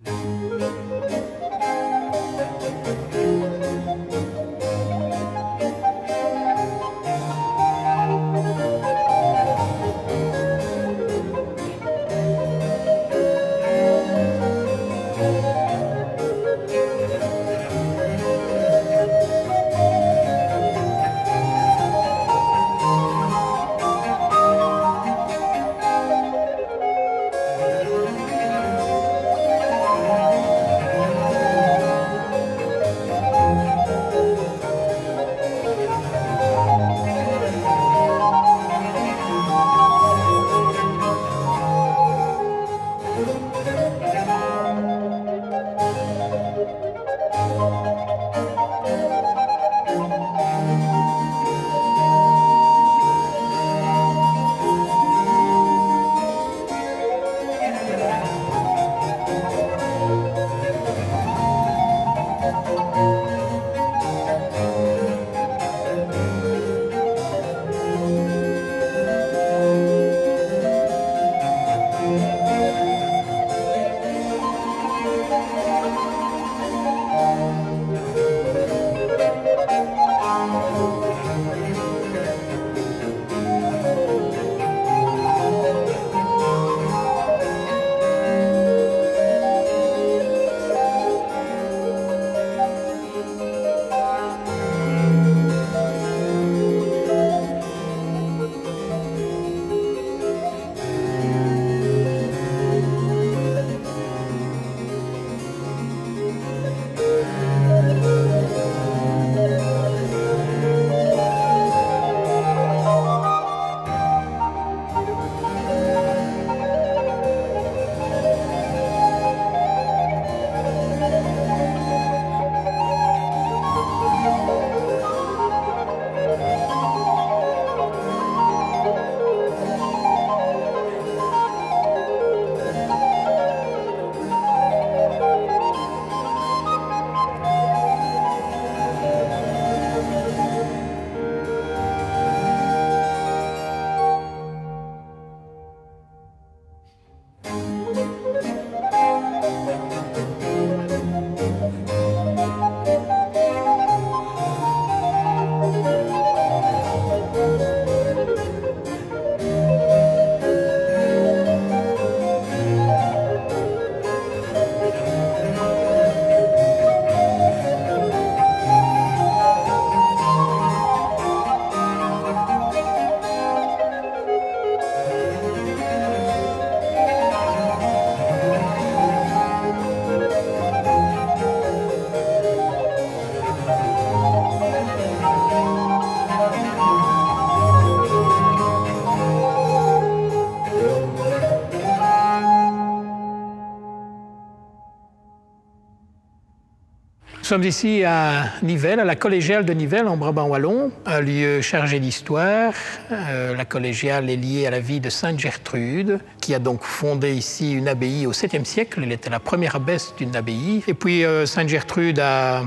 Nous sommes ici à Nivelles, à la collégiale de Nivelles, en Brabant wallon, un lieu chargé d'histoire. La collégiale est liée à la vie de Sainte Gertrude, qui a donc fondé ici une abbaye au 7e siècle. Elle était la première abbesse d'une abbaye. Et puis Sainte Gertrude a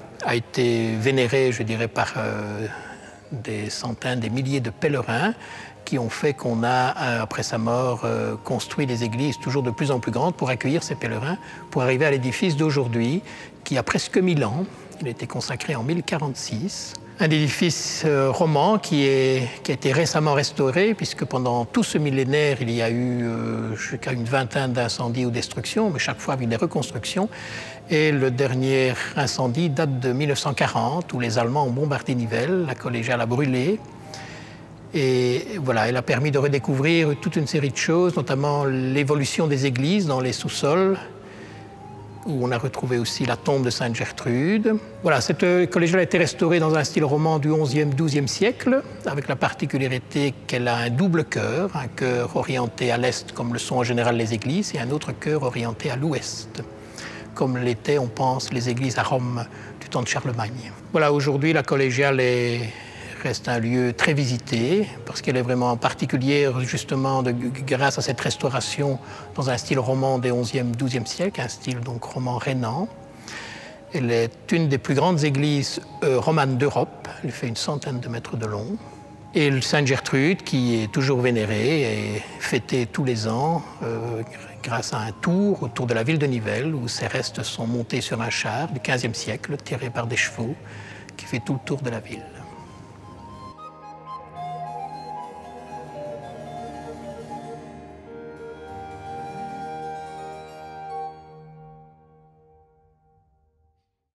été vénérée, je dirais, par des centaines, des milliers de pèlerins qui ont fait qu'on a, après sa mort, construit des églises toujours de plus en plus grandes pour accueillir ces pèlerins, pour arriver à l'édifice d'aujourd'hui, qui a presque 1000 ans. Il a été consacré en 1046. Un édifice roman qui a été récemment restauré, puisque pendant tout ce millénaire, il y a eu jusqu'à une vingtaine d'incendies ou destructions, mais chaque fois avec des reconstructions. Et le dernier incendie date de 1940, où les Allemands ont bombardé Nivelles, la collégiale a brûlé. Et voilà, elle a permis de redécouvrir toute une série de choses, notamment l'évolution des églises dans les sous-sols, où on a retrouvé aussi la tombe de Sainte Gertrude. Voilà, cette collégiale a été restaurée dans un style roman du XIe, XIIe siècle, avec la particularité qu'elle a un double chœur, un chœur orienté à l'est, comme le sont en général les églises, et un autre chœur orienté à l'ouest, comme l'étaient, on pense, les églises à Rome du temps de Charlemagne. Voilà, aujourd'hui, la collégiale reste un lieu très visité, parce qu'elle est vraiment particulière, justement, grâce à cette restauration dans un style roman des XIe, XIIe siècle, un style donc roman rhénan. Elle est une des plus grandes églises romanes d'Europe. Elle fait une centaine de mètres de long. Et le Sainte Gertrude, qui est toujours vénérée et fêtée tous les ans grâce à un tour autour de la ville de Nivelles, où ses restes sont montés sur un char du XVe siècle, tiré par des chevaux, qui fait tout le tour de la ville.